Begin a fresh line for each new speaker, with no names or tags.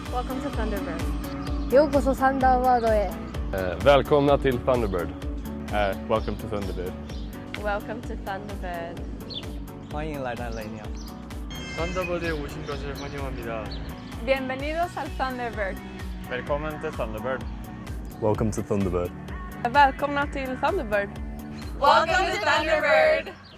Welcome to Thunderbird.
ようこそサンダーバードへ。
Välkomna till Thunderbird. Welcome to Thunderbird.
Welcome to Thunderbird.
欢迎来到雷鸟。
Thunderbird에 오신 것을 환영합니다.
Bienvenidos al Thunderbird.
Välkommen till Thunderbird.
Welcome to Thunderbird.
Välkomna till Thunderbird.
Welcome to Thunderbird!